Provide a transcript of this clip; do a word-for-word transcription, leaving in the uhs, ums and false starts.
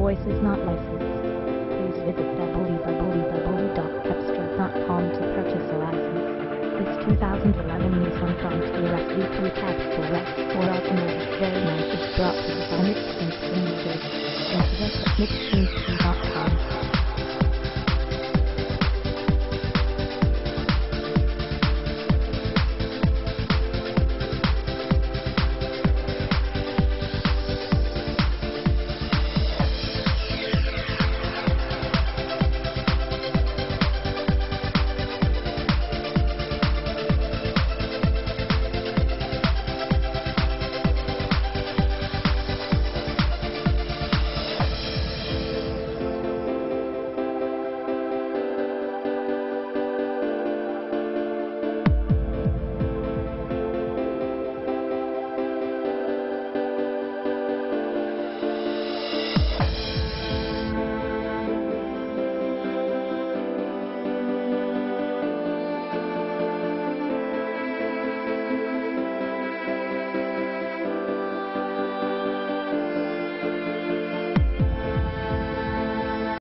voice is not licensed. Please visit w w w dot cepstral dot com to purchase a license. This two thousand eleven Nissan Frontier S V two Capital S four Automatic Variant is brought to you by Mix and Mix.